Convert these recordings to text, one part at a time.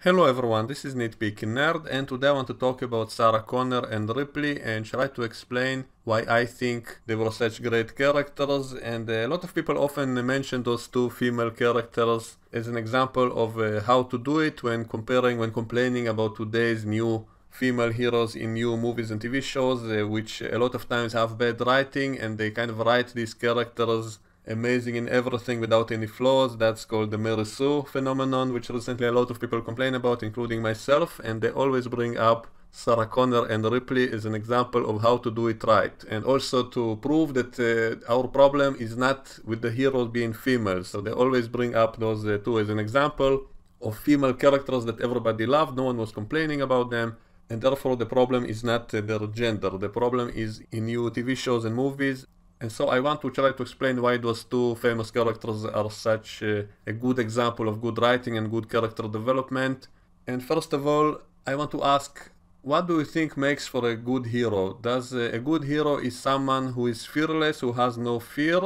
Hello everyone, this is Nitpicking Nerd, and today I want to talk about Sarah Connor and Ripley and try to explain why I think they were such great characters. And a lot of people often mention those two female characters as an example of how to do it when complaining about today's new female heroes in new movies and TV shows, which a lot of times have bad writing, and they kind of write these characters amazing in everything without any flaws. That's called the Mary Sue phenomenon, which recently a lot of people complain about, including myself, and they always bring up Sarah Connor and Ripley as an example of how to do it right, and also to prove that our problem is not with the heroes being female. So they always bring up those two as an example of female characters that everybody loved, no one was complaining about them, and therefore the problem is not their gender, the problem is in new TV shows and movies. And so I want to try to explain why those two famous characters are such a good example of good writing and good character development. And first of all, I want to ask, what do you think makes for a good hero? Does a good hero is someone who is fearless, who has no fear,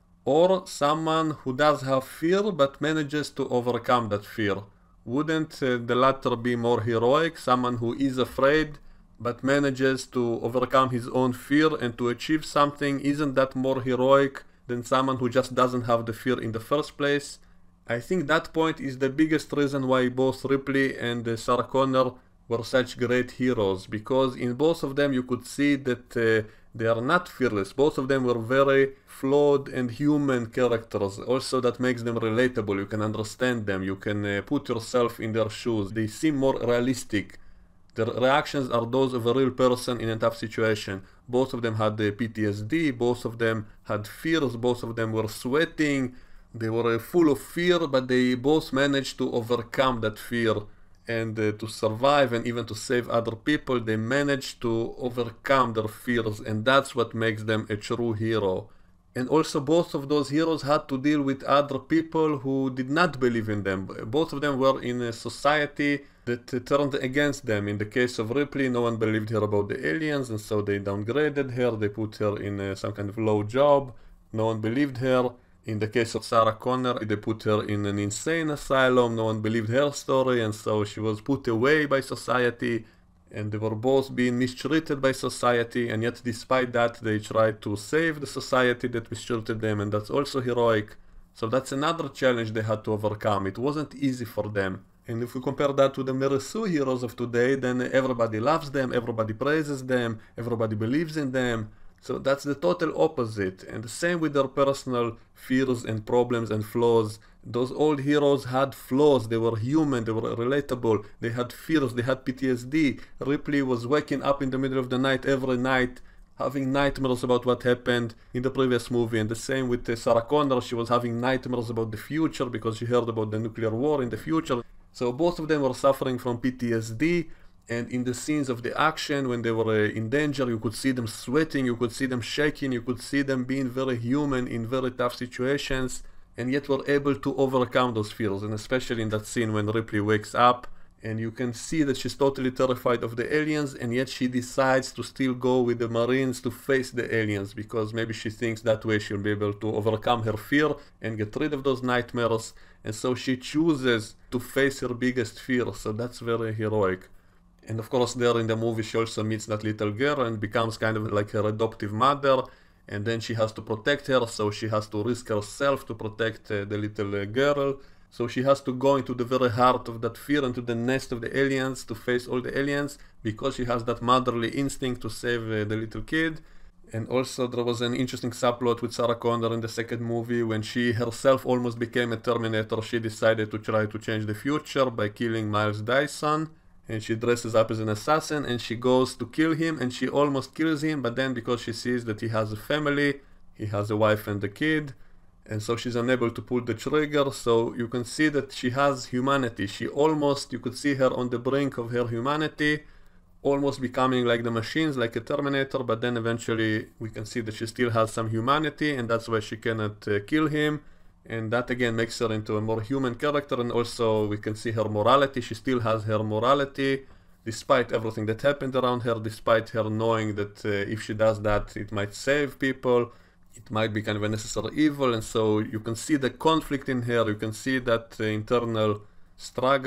or someone who does have fear but manages to overcome that fear? Wouldn't the latter be more heroic? Someone who is afraid but manages to overcome his own fear and to achieve something, isn't that more heroic than someone who just doesn't have the fear in the first place? I think that point is the biggest reason why both Ripley and Sarah Connor were such great heroes, because in both of them you could see that they are not fearless. Both of them were very flawed and human characters. Also, that makes them relatable. You can understand them, you can put yourself in their shoes. They seem more realistic. Their reactions are those of a real person in a tough situation. Both of them had PTSD, both of them had fears, both of them were sweating, they were full of fear, but they both managed to overcome that fear and to survive and even to save other people. They managed to overcome their fears, and that's what makes them a true hero. And also both of those heroes had to deal with other people who did not believe in them. Both of them were in a society that turned against them. In the case of Ripley, no one believed her about the aliens, and so they downgraded her, they put her in some kind of low job. No one believed her. In the case of Sarah Connor, they put her in an insane asylum. No one believed her story, and so she was put away by society. And they were both being mistreated by society, and yet despite that they tried to save the society that mistreated them, and that's also heroic. So that's another challenge they had to overcome. It wasn't easy for them. And if we compare that to the Mary Sue heroes of today, then everybody loves them, everybody praises them, everybody believes in them. So that's the total opposite, and the same with their personal fears and problems and flaws. Those old heroes had flaws, they were human, they were relatable, they had fears, they had PTSD. Ripley was waking up in the middle of the night every night, having nightmares about what happened in the previous movie, and the same with Sarah Connor. She was having nightmares about the future because she heard about the nuclear war in the future. So both of them were suffering from PTSD. And in the scenes of the action, when they were in danger, you could see them sweating, you could see them shaking, you could see them being very human in very tough situations, and yet were able to overcome those fears. And especially in that scene when Ripley wakes up, and you can see that she's totally terrified of the aliens, and yet she decides to still go with the Marines to face the aliens, because maybe she thinks that way she'll be able to overcome her fear and get rid of those nightmares. And so she chooses to face her biggest fear, so that's very heroic. And of course there in the movie she also meets that little girl and becomes kind of like her adoptive mother, and then she has to protect her, so she has to risk herself to protect the little girl. So she has to go into the very heart of that fear, into the nest of the aliens, to face all the aliens, because she has that motherly instinct to save the little kid. And also there was an interesting subplot with Sarah Connor in the second movie when she herself almost became a Terminator. She decided to try to change the future by killing Miles Dyson. And she dresses up as an assassin and she goes to kill him, and she almost kills him, but then because she sees that he has a family, he has a wife and a kid, and so she's unable to pull the trigger. So you can see that she has humanity. She almost, you could see her on the brink of her humanity, almost becoming like the machines, like a Terminator, but then eventually we can see that she still has some humanity, and that's why she cannot kill him. And that again makes her into a more human character, and also we can see her morality. She still has her morality despite everything that happened around her, despite her knowing that if she does that it might save people, it might be kind of a necessary evil. And so you can see the conflict in her, you can see that internal struggle,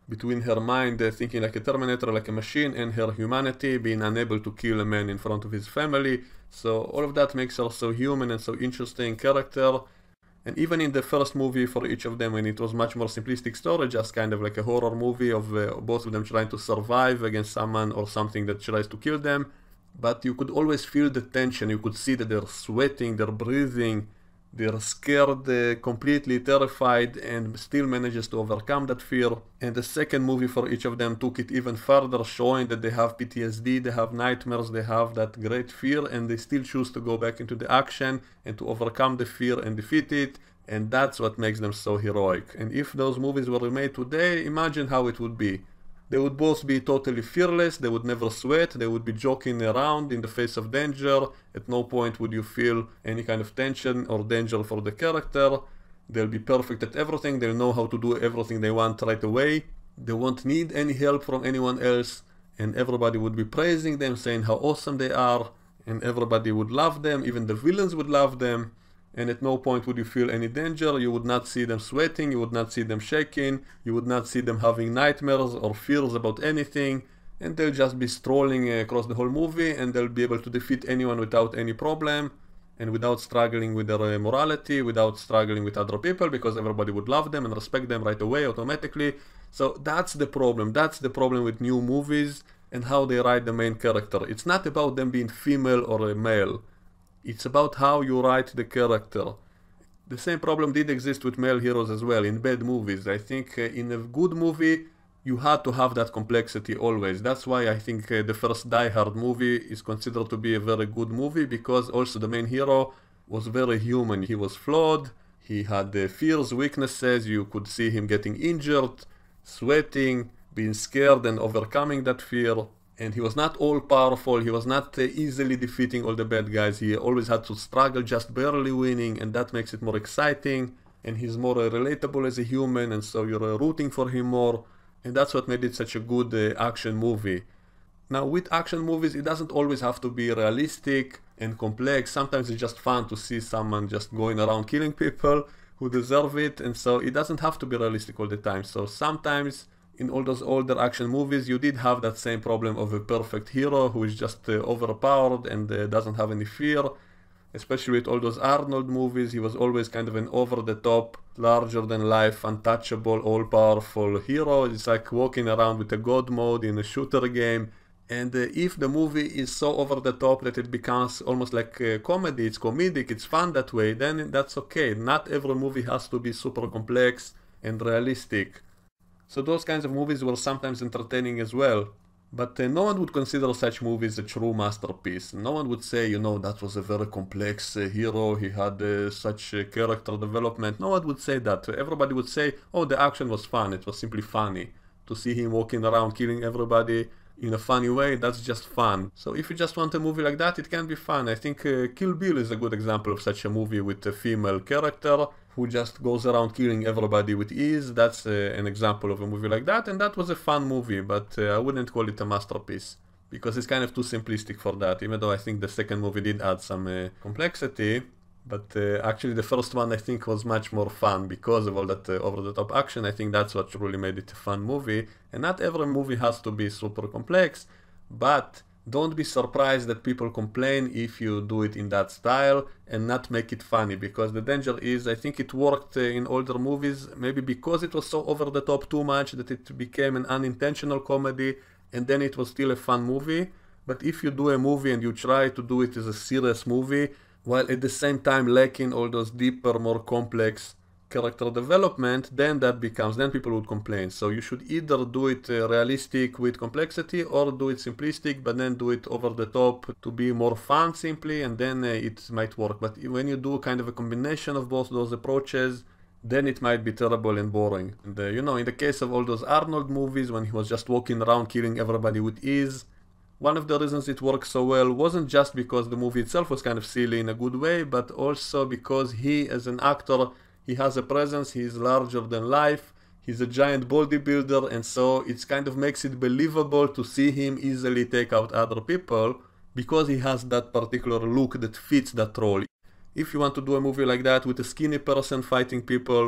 between her mind thinking like a Terminator, like a machine, and her humanity, being unable to kill a man in front of his family. So all of that makes her so human and so interesting character. And even in the first movie for each of them, when it was much more simplistic story, just kind of like a horror movie of both of them trying to survive against someone or something that tries to kill them, but you could always feel the tension. You could see that they're sweating, they're breathing, they're scared, completely terrified, and still manages to overcome that fear. And the second movie for each of them took it even further, showing that they have PTSD, they have nightmares, they have that great fear, and they still choose to go back into the action and to overcome the fear and defeat it. And that's what makes them so heroic. And if those movies were remade today, imagine how it would be. They would both be totally fearless, they would never sweat, they would be joking around in the face of danger. At no point would you feel any kind of tension or danger for the character. They'll be perfect at everything, they'll know how to do everything they want right away. They won't need any help from anyone else, and everybody would be praising them, saying how awesome they are, and everybody would love them, even the villains would love them. And at no point would you feel any danger. You would not see them sweating, you would not see them shaking, you would not see them having nightmares or fears about anything, and they'll just be strolling across the whole movie, and they'll be able to defeat anyone without any problem, and without struggling with their morality, without struggling with other people, because everybody would love them and respect them right away automatically. So that's the problem with new movies and how they write the main character. It's not about them being female or a male. It's about how you write the character. The same problem did exist with male heroes as well in bad movies. I think in a good movie you had to have that complexity always. That's why I think the first Die Hard movie is considered to be a very good movie, because also the main hero was very human. He was flawed, he had fears, weaknesses, you could see him getting injured, sweating, being scared and overcoming that fear. And he was not all powerful, he was not easily defeating all the bad guys, he always had to struggle, just barely winning, and that makes it more exciting. And he's more relatable as a human, and so you're rooting for him more. And that's what made it such a good action movie. Now with action movies, it doesn't always have to be realistic and complex. Sometimes it's just fun to see someone just going around killing people who deserve it, and so it doesn't have to be realistic all the time. So sometimes in all those older action movies, you did have that same problem of a perfect hero who is just overpowered and doesn't have any fear. Especially with all those Arnold movies, he was always kind of an over-the-top, larger-than-life, untouchable, all-powerful hero. It's like walking around with a god mode in a shooter game. And if the movie is so over-the-top that it becomes almost like a comedy, it's comedic, it's fun that way, then that's okay. Not every movie has to be super complex and realistic. So those kinds of movies were sometimes entertaining as well. But no one would consider such movies a true masterpiece. No one would say, you know, that was a very complex hero, he had such character development. No one would say that. Everybody would say, oh, the action was fun, it was simply funny. To see him walking around killing everybody in a funny way, that's just fun. So if you just want a movie like that, it can be fun. I think Kill Bill is a good example of such a movie with a female character who just goes around killing everybody with ease. That's an example of a movie like that, and that was a fun movie, but I wouldn't call it a masterpiece, because it's kind of too simplistic for that, even though I think the second movie did add some complexity. But actually the first one I think was much more fun because of all that over-the-top action. I think that's what really made it a fun movie, and not every movie has to be super complex, but don't be surprised that people complain if you do it in that style and not make it funny, because the danger is, I think it worked in older movies, maybe because it was so over the top too much that it became an unintentional comedy, and then it was still a fun movie. But if you do a movie and you try to do it as a serious movie, while at the same time lacking all those deeper, more complex character development, then people would complain. So you should either do it realistic with complexity, or do it simplistic but then do it over the top to be more fun simply, and then it might work. But when you do kind of a combination of both those approaches, then it might be terrible and boring. And you know, in the case of all those Arnold movies, when he was just walking around killing everybody with ease, one of the reasons it worked so well wasn't just because the movie itself was kind of silly in a good way, but also because he, as an actor, he has a presence, he's larger than life, he's a giant bodybuilder, and so it kind of makes it believable to see him easily take out other people, because he has that particular look that fits that role. If you want to do a movie like that with a skinny person fighting people,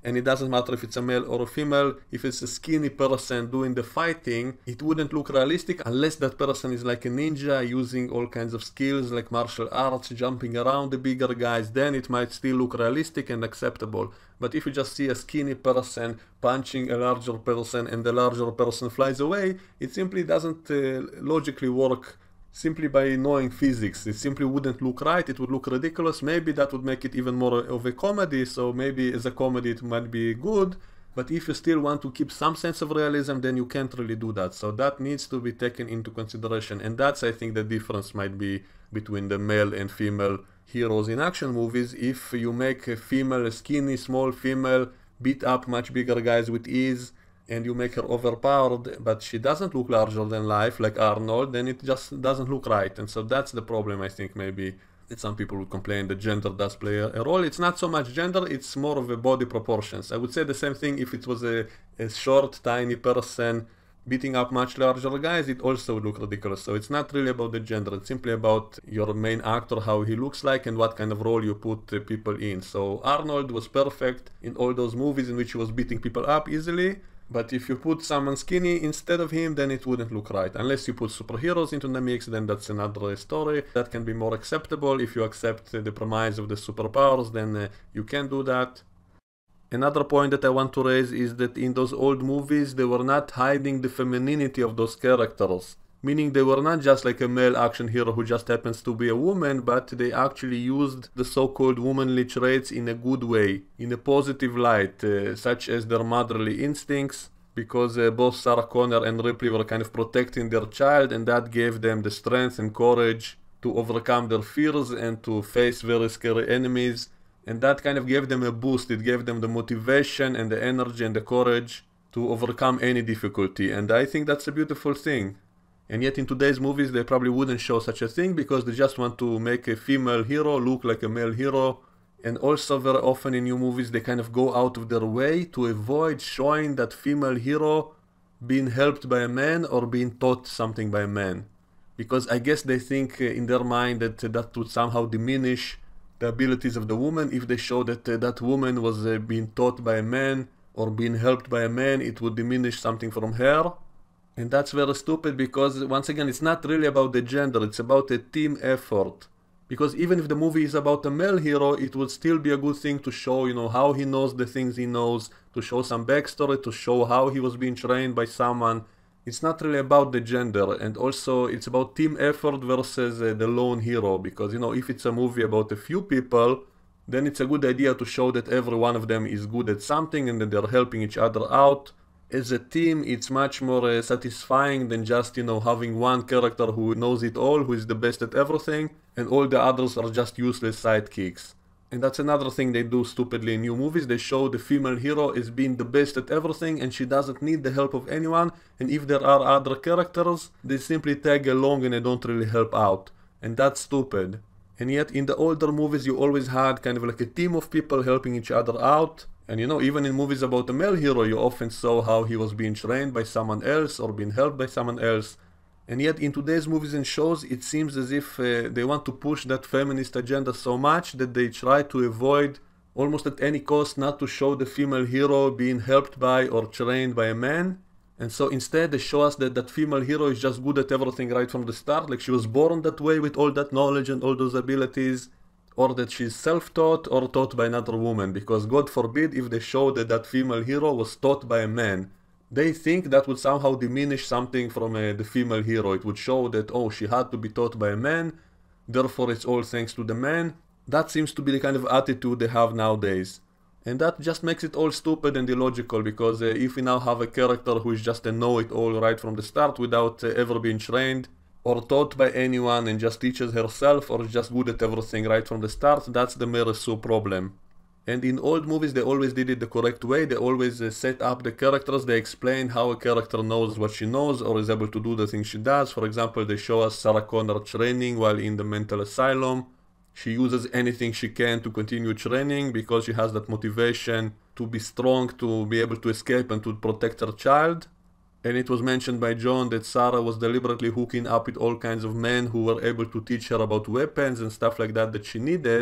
and it doesn't matter if it's a male or a female. If it's a skinny person doing the fighting, it wouldn't look realistic unless that person is like a ninja using all kinds of skills like martial arts, jumping around the bigger guys. Then it might still look realistic and acceptable. But if you just see a skinny person punching a larger person and the larger person flies away, it simply doesn't logically work. Simply by knowing physics, it simply wouldn't look right, it would look ridiculous. Maybe that would make it even more of a comedy, so maybe as a comedy it might be good, but if you still want to keep some sense of realism, then you can't really do that. So that needs to be taken into consideration, and that's, I think, the difference might be between the male and female heroes in action movies. If you make a female, a skinny, small female, beat up much bigger guys with ease, and you make her overpowered, but she doesn't look larger than life like Arnold, then it just doesn't look right. And so that's the problem, I think, maybe, that some people would complain that gender does play a role. It's not so much gender, it's more of a body proportions. I would say the same thing if it was a short, tiny person beating up much larger guys, it also would look ridiculous. So it's not really about the gender, it's simply about your main actor, how he looks like and what kind of role you put people in. So Arnold was perfect in all those movies in which he was beating people up easily. But if you put someone skinny instead of him, then it wouldn't look right. Unless you put superheroes into the mix, then that's another story. That can be more acceptable. If you accept the premise of the superpowers, then you can do that. Another point that I want to raise is that in those old movies, they were not hiding the femininity of those characters. Meaning they were not just like a male action hero who just happens to be a woman, but they actually used the so-called womanly traits in a good way, in a positive light, such as their motherly instincts, because both Sarah Connor and Ripley were kind of protecting their child, and that gave them the strength and courage to overcome their fears and to face very scary enemies, and that kind of gave them a boost. It gave them the motivation and the energy and the courage to overcome any difficulty, and I think that's a beautiful thing. And yet in today's movies they probably wouldn't show such a thing because they just want to make a female hero look like a male hero. And also very often in new movies they kind of go out of their way to avoid showing that female hero being helped by a man or being taught something by a man. Because I guess they think in their mind that that would somehow diminish the abilities of the woman. If they show that that woman was being taught by a man or being helped by a man, it would diminish something from her. And that's very stupid because, once again, it's not really about the gender, it's about a team effort. Because even if the movie is about a male hero, it would still be a good thing to show, you know, how he knows the things he knows, to show some backstory, to show how he was being trained by someone. It's not really about the gender, and also it's about team effort versus the lone hero. Because, you know, if it's a movie about a few people, then it's a good idea to show that every one of them is good at something and that they're helping each other out. As a team, it's much more satisfying than just, you know, having one character who knows it all, who is the best at everything, and all the others are just useless sidekicks. And that's another thing they do stupidly in new movies. They show the female hero as being the best at everything and she doesn't need the help of anyone, and if there are other characters, they simply tag along and they don't really help out. And that's stupid. And yet in the older movies you always had kind of like a team of people helping each other out. And you know, even in movies about a male hero, you often saw how he was being trained by someone else or being helped by someone else. And yet in today's movies and shows, it seems as if they want to push that feminist agenda so much that they try to avoid, almost at any cost, not to show the female hero being helped by or trained by a man. And so instead they show us that that female hero is just good at everything right from the start, like she was born that way with all that knowledge and all those abilities. Or that she's self-taught or taught by another woman, because God forbid if they show that that female hero was taught by a man. They think that would somehow diminish something from the female hero. It would show that, oh, she had to be taught by a man, therefore it's all thanks to the man. That seems to be the kind of attitude they have nowadays. And that just makes it all stupid and illogical, because if we now have a character who is just a know-it-all right from the start without ever being trained, or taught by anyone and just teaches herself or is just good at everything right from the start, that's the Mary Sue problem. And in old movies they always did it the correct way. They always set up the characters, they explain how a character knows what she knows or is able to do the things she does. For example, they show us Sarah Connor training while in the mental asylum. She uses anything she can to continue training because she has that motivation to be strong, to be able to escape and to protect her child. And it was mentioned by John that Sarah was deliberately hooking up with all kinds of men who were able to teach her about weapons and stuff like that she needed.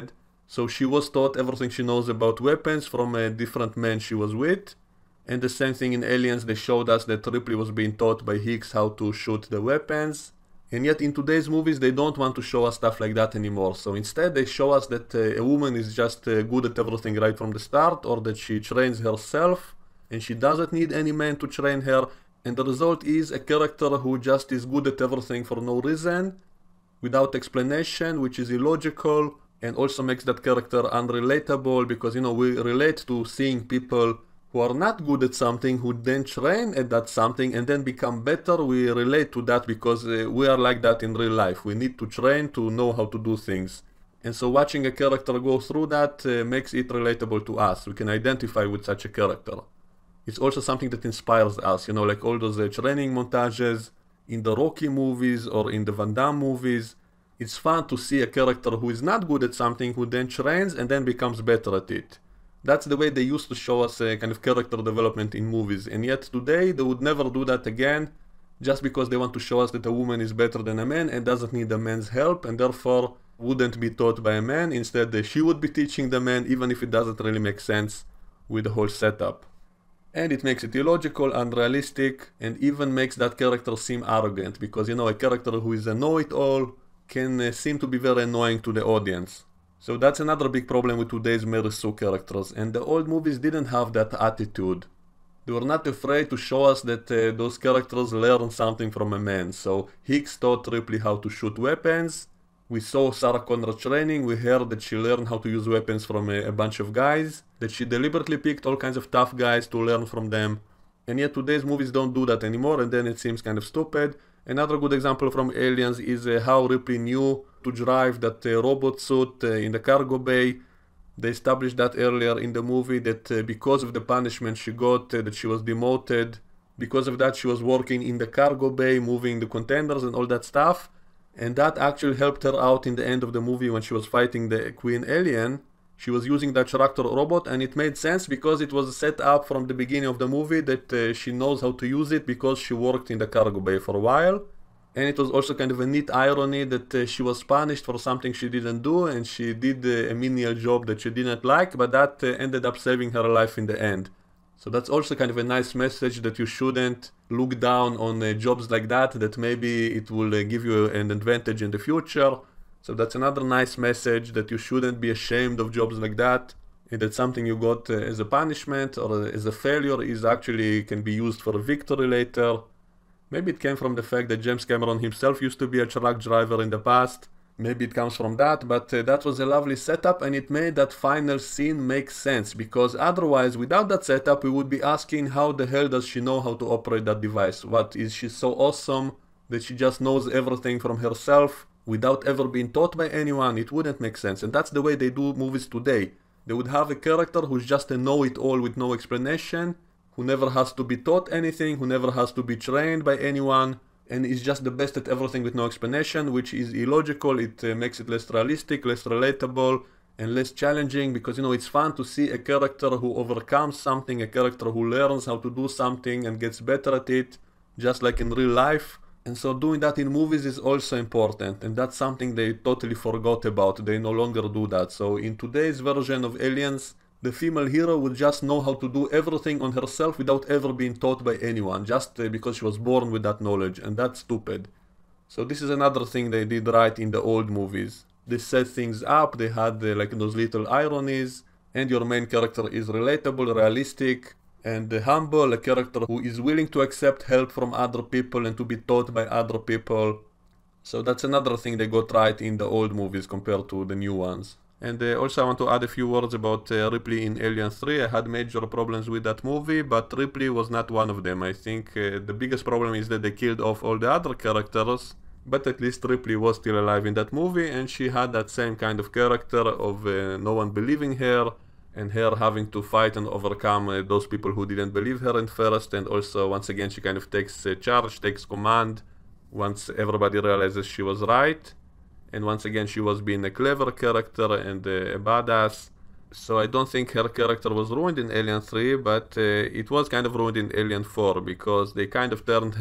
So she was taught everything she knows about weapons from a different man she was with. And the same thing in Aliens, they showed us that Ripley was being taught by Hicks how to shoot the weapons. And yet in today's movies they don't want to show us stuff like that anymore. So instead they show us that a woman is just good at everything right from the start, or that she trains herself and she doesn't need any man to train her. And the result is a character who just is good at everything for no reason, without explanation, which is illogical, and also makes that character unrelatable, because we relate to seeing people who are not good at something, who then train at that something and then become better. We relate to that because we are like that in real life. We need to train to know how to do things. And so watching a character go through that makes it relatable to us. We can identify with such a character. It's also something that inspires us, like all those training montages in the Rocky movies or in the Van Damme movies. It's fun to see a character who is not good at something, who then trains and then becomes better at it. That's the way they used to show us a kind of character development in movies, and yet today they would never do that again, just because they want to show us that a woman is better than a man and doesn't need a man's help, and therefore wouldn't be taught by a man. Instead, she would be teaching the man, even if it doesn't really make sense with the whole setup. And it makes it illogical, unrealistic, and even makes that character seem arrogant, because a character who is a know-it-all can seem to be very annoying to the audience. So that's another big problem with today's Mary Sue characters, and the old movies didn't have that attitude. They were not afraid to show us that those characters learn something from a man. So Hicks taught Ripley how to shoot weapons. We saw Sarah Connor training. We heard that she learned how to use weapons from a bunch of guys, that she deliberately picked all kinds of tough guys to learn from them. And yet today's movies don't do that anymore, and then it seems kind of stupid. Another good example from Aliens is how Ripley knew to drive that robot suit in the cargo bay. They established that earlier in the movie, that because of the punishment she got, that she was demoted. Because of that she was working in the cargo bay, moving the containers and all that stuff. And that actually helped her out in the end of the movie when she was fighting the Queen Alien. She was using that tractor robot, and it made sense because it was set up from the beginning of the movie that she knows how to use it because she worked in the cargo bay for a while. And it was also kind of a neat irony that she was punished for something she didn't do, and she did a menial job that she didn't like, but that ended up saving her life in the end. So that's also kind of a nice message, that you shouldn't look down on jobs like that, that maybe it will give you an advantage in the future. So that's another nice message, that you shouldn't be ashamed of jobs like that, and that something you got as a punishment or as a failure is actually can be used for a victory later. Maybe it came from the fact that James Cameron himself used to be a truck driver in the past. Maybe it comes from that, but that was a lovely setup, and it made that final scene make sense, because otherwise, without that setup, we would be asking how the hell does she know how to operate that device? What, is she so awesome that she just knows everything from herself without ever being taught by anyone? It wouldn't make sense, and that's the way they do movies today. They would have a character who's just a know-it-all with no explanation, who never has to be taught anything, who never has to be trained by anyone, and is just the best at everything with no explanation, which is illogical. It makes it less realistic, less relatable, and less challenging, because it's fun to see a character who overcomes something, a character who learns how to do something and gets better at it, just like in real life. And so doing that in movies is also important, and that's something they totally forgot about. They no longer do that. So in today's version of Aliens, the female hero would just know how to do everything on herself without ever being taught by anyone, just because she was born with that knowledge, and that's stupid. So this is another thing they did right in the old movies. They set things up, they had like those little ironies, and your main character is relatable, realistic, and humble, a character who is willing to accept help from other people and to be taught by other people. So that's another thing they got right in the old movies compared to the new ones. And also I want to add a few words about Ripley in Alien 3. I had major problems with that movie, but Ripley was not one of them. I think the biggest problem is that they killed off all the other characters, but at least Ripley was still alive in that movie, and she had that same kind of character of no one believing her, and her having to fight and overcome those people who didn't believe her at first, and also once again she kind of takes charge, takes command, once everybody realizes she was right. And once again she was being a clever character and a badass. So I don't think her character was ruined in Alien 3, but it was kind of ruined in Alien 4, because they kind of turned her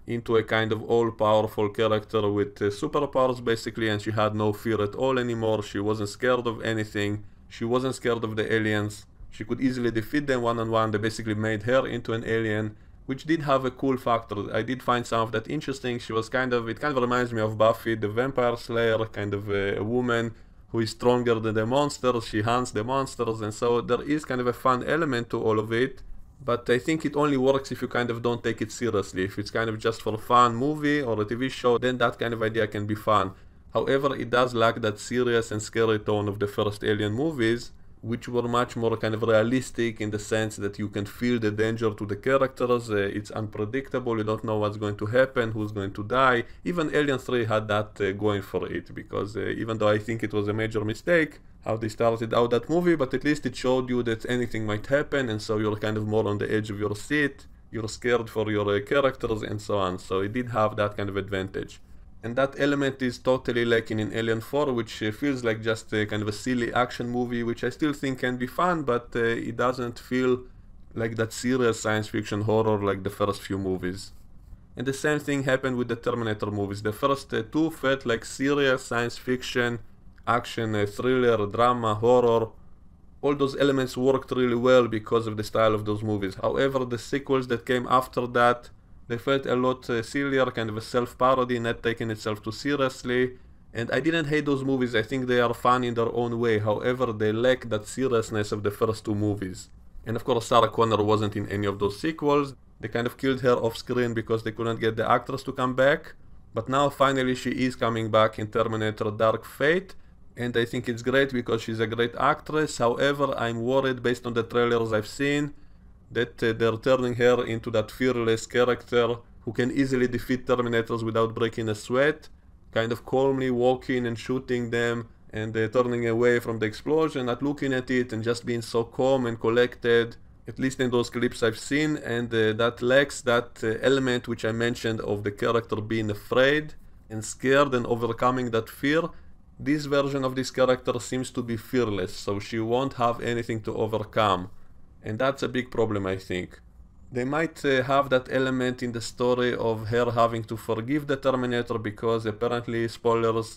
into a kind of all-powerful character with superpowers basically, and she had no fear at all anymore. She wasn't scared of anything. She wasn't scared of the aliens. She could easily defeat them one-on-one. They basically made her into an alien, which did have a cool factor. I did find some of that interesting. She was it kind of reminds me of Buffy the Vampire Slayer, kind of a woman who is stronger than the monsters. She hunts the monsters, and so there is kind of a fun element to all of it. But I think it only works if you kind of don't take it seriously. If it's kind of just for a fun movie or a TV show, then that kind of idea can be fun. However, it does lack that serious and scary tone of the first Alien movies, which were much more kind of realistic in the sense that you can feel the danger to the characters. It's unpredictable, you don't know what's going to happen, who's going to die. Even Alien 3 had that going for it, because even though I think it was a major mistake how they started out that movie, but at least it showed you that anything might happen, and so you're kind of more on the edge of your seat, you're scared for your characters and so on. So it did have that kind of advantage. And that element is totally lacking in Alien 4, which feels like just a kind of a silly action movie, which I still think can be fun, but it doesn't feel like that serious science fiction horror like the first few movies. And the same thing happened with the Terminator movies. The first two felt like serious science fiction, action, thriller, drama, horror. All those elements worked really well because of the style of those movies. However, the sequels that came after that, they felt a lot sillier, kind of a self-parody, not taking itself too seriously. And I didn't hate those movies, I think they are fun in their own way. However, they lack that seriousness of the first two movies. And of course, Sarah Connor wasn't in any of those sequels. They kind of killed her off screen because they couldn't get the actress to come back. But now finally she is coming back in Terminator Dark Fate. And I think it's great because she's a great actress. However, I'm worried based on the trailers I've seen that they're turning her into that fearless character who can easily defeat Terminators without breaking a sweat, kind of calmly walking and shooting them and turning away from the explosion, not looking at it, and just being so calm and collected, at least in those clips I've seen. And that lacks that element which I mentioned of the character being afraid and scared and overcoming that fear. This version of this character seems to be fearless, so she won't have anything to overcome. And that's a big problem, I think. They might have that element in the story of her having to forgive the Terminator because apparently, spoilers,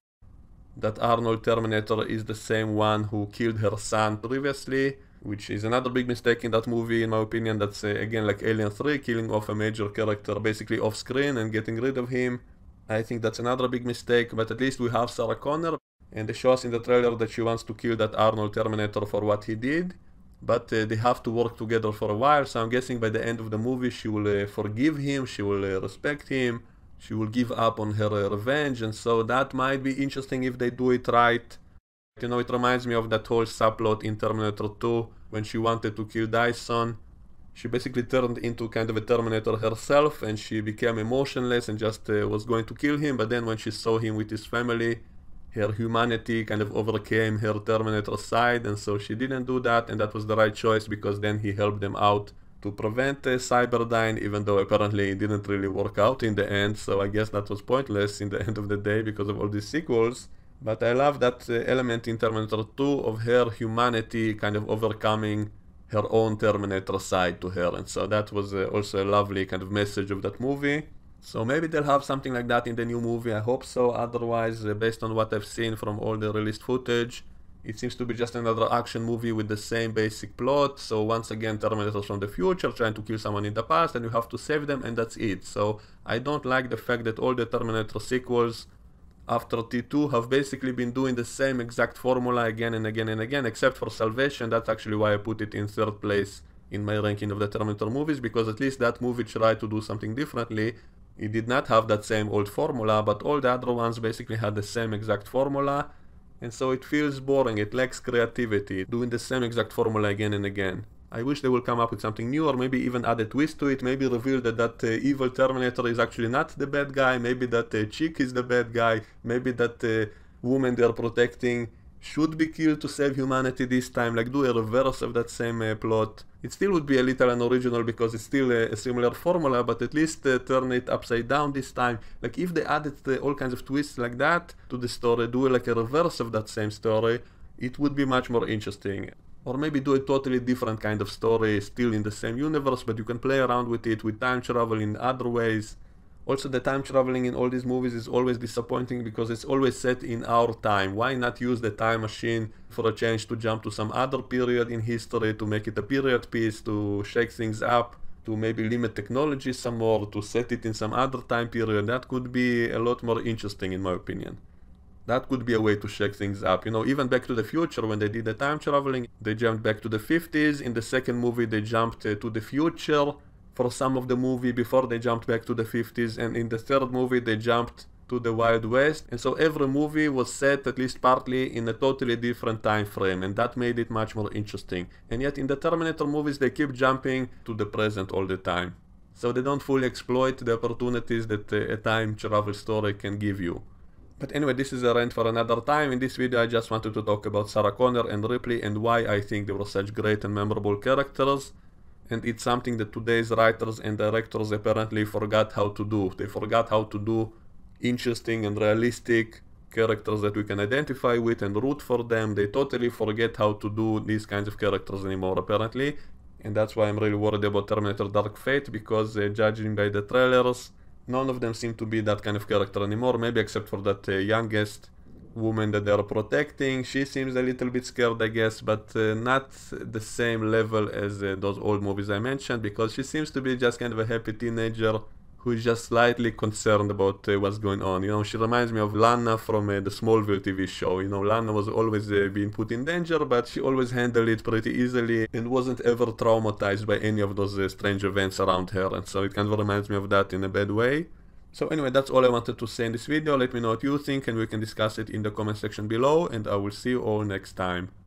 that Arnold Terminator is the same one who killed her son previously, which is another big mistake in that movie, in my opinion. That's again like Alien 3, killing off a major character basically off screen and getting rid of him. I think that's another big mistake, but at least we have Sarah Connor, and they show us in the trailer that she wants to kill that Arnold Terminator for what he did. But they have to work together for a while, so I'm guessing by the end of the movie she will forgive him, she will respect him, she will give up on her revenge, and so that might be interesting if they do it right. You know, it reminds me of that whole subplot in Terminator 2 when she wanted to kill Dyson. She basically turned into kind of a Terminator herself, and she became emotionless and just was going to kill him, but then when she saw him with his family, her humanity kind of overcame her Terminator side, and so she didn't do that, and that was the right choice because then he helped them out to prevent Cyberdyne, even though apparently it didn't really work out in the end, so I guess that was pointless in the end of the day because of all these sequels. But I love that element in Terminator 2 of her humanity kind of overcoming her own Terminator side to her, and so that was also a lovely kind of message of that movie. So maybe they'll have something like that in the new movie, I hope so. Otherwise, based on what I've seen from all the released footage, it seems to be just another action movie with the same basic plot. So once again, Terminators from the future trying to kill someone in the past, and you have to save them, and that's it. So I don't like the fact that all the Terminator sequels after T2 have basically been doing the same exact formula again and again and again, except for Salvation. That's actually why I put it in third place in my ranking of the Terminator movies, because at least that movie tried to do something differently. It did not have that same old formula, but all the other ones basically had the same exact formula, and so it feels boring, it lacks creativity, doing the same exact formula again and again. I wish they will come up with something new, or maybe even add a twist to it, maybe reveal that evil Terminator is actually not the bad guy, maybe that chick is the bad guy, maybe that woman they are protecting should be killed to save humanity this time, like do a reverse of that same plot. It still would be a little unoriginal because it's still a similar formula, but at least turn it upside down this time. Like if they added all kinds of twists like that to the story, do like a reverse of that same story, it would be much more interesting. Or maybe do a totally different kind of story, still in the same universe, but you can play around with it, with time travel in other ways. Also, the time traveling in all these movies is always disappointing because it's always set in our time. Why not use the time machine for a change to jump to some other period in history, to make it a period piece, to shake things up, to maybe limit technology some more, to set it in some other time period? That could be a lot more interesting in my opinion. That could be a way to shake things up. You know, even Back to the Future, when they did the time traveling, they jumped back to the 50s. In the second movie, they jumped to the future for some of the movie before they jumped back to the 50s, and in the third movie they jumped to the Wild West, and so every movie was set at least partly in a totally different time frame, and that made it much more interesting. And yet in the Terminator movies they keep jumping to the present all the time, so they don't fully exploit the opportunities that a time travel story can give you. But anyway, this is a rant for another time. In this video I just wanted to talk about Sarah Connor and Ripley and why I think they were such great and memorable characters. And it's something that today's writers and directors apparently forgot how to do. They forgot how to do interesting and realistic characters that we can identify with and root for them. They totally forget how to do these kinds of characters anymore, apparently. And that's why I'm really worried about Terminator Dark Fate, because judging by the trailers, none of them seem to be that kind of character anymore, maybe except for that youngest woman that they're protecting. She seems a little bit scared, I guess, but not the same level as those old movies I mentioned, because she seems to be just kind of a happy teenager who is just slightly concerned about what's going on. You know, she reminds me of Lana from the Smallville TV show. You know, Lana was always being put in danger, but she always handled it pretty easily and wasn't ever traumatized by any of those strange events around her, and so it kind of reminds me of that in a bad way. So anyway, that's all I wanted to say in this video. Let me know what you think and we can discuss it in the comment section below, and I will see you all next time.